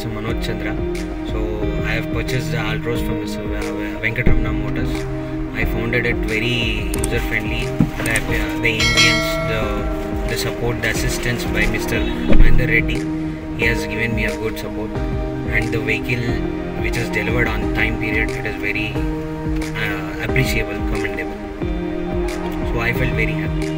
Mr. Manoj Chandra. So I have purchased the Altroz from Mr. Venkataramanatata. I found it very user friendly. The ambience, the support, the assistance by Mr. Reddy. He has given me a good support, and the vehicle which is delivered on time period, it is very appreciable, commendable. So I felt very happy.